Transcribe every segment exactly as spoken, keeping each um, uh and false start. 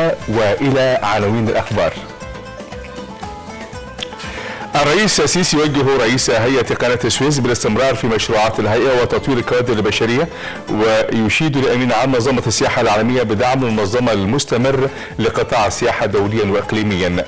الدولة. وإلى عناوين الأخبار. الرئيس السيسي يوجه رئيس هيئة قناة السويس بالاستمرار في مشروعات الهيئة وتطوير الكوادر البشرية، ويشيد لأمين عام منظمة السياحة العالمية بدعم المنظمة المستمر لقطاع السياحة دوليا وإقليميا.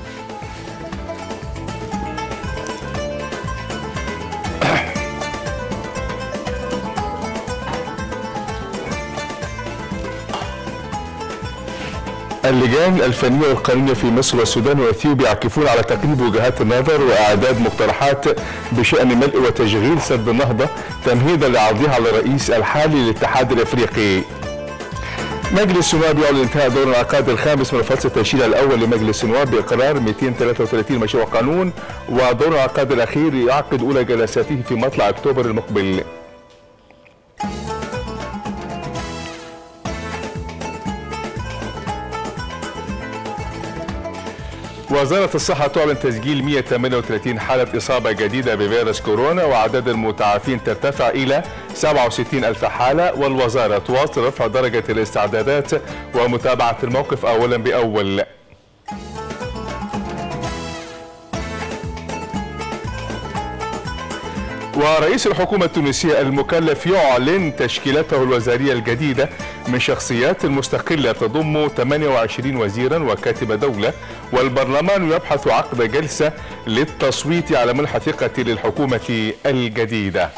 اللجان الفنية والقانونية في مصر والسودان وإثيوبيا يعكفون على تقريب وجهات النظر وإعداد مقترحات بشأن ملء وتشغيل سد النهضة تمهيدا لعرضها على الرئيس الحالي للاتحاد الأفريقي. مجلس النواب يعلن انتهاء دور العقاد الخامس من الفصل التشريعي الأول لمجلس النواب بإقرار مئتين وثلاثة وثلاثين مشروع قانون، ودور العقاد الأخير يعقد أولى جلساته في مطلع أكتوبر المقبل. وزارة الصحة تعلن تسجيل مئة وثمانية وثلاثين حالة إصابة جديدة بفيروس كورونا، وعدد المتعافين ترتفع إلى سبعة وستين ألف حالة. والوزارة تواصل رفع درجة الاستعدادات ومتابعة الموقف أولا بأول. ورئيس الحكومة التونسية المكلف يعلن تشكيلته الوزارية الجديدة من شخصيات مستقلة تضم ثمانية وعشرين وزيرا وكاتب دولة، والبرلمان يبحث عقد جلسة للتصويت على منح ثقة للحكومة الجديدة.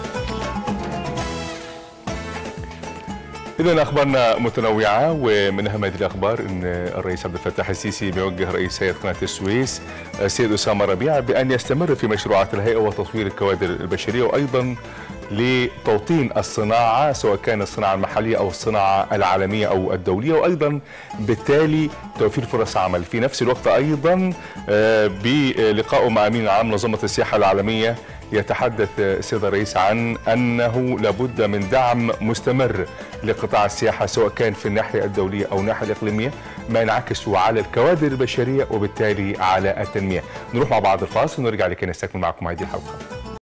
إذن أخبارنا متنوعة، ومن أهم هذه الأخبار أن الرئيس عبد الفتاح السيسي بيوجه رئيس هيئة قناة السويس السيد أسامة ربيع بأن يستمر في مشروعات الهيئة وتطوير الكوادر البشرية، وأيضا لتوطين الصناعة سواء كان الصناعة المحلية أو الصناعة العالمية أو الدولية، وأيضا بالتالي توفير فرص عمل. في نفس الوقت أيضا بلقائه مع أمين عام منظمة السياحة العالمية يتحدث السيد الرئيس عن أنه لابد من دعم مستمر لقطاع السياحة سواء كان في الناحية الدولية أو الناحية الإقليمية، ما ينعكس على الكوادر البشرية وبالتالي على التنمية. نروح مع بعض الفاصل ونرجع لكي نستكمل معكم هذه الحلقة.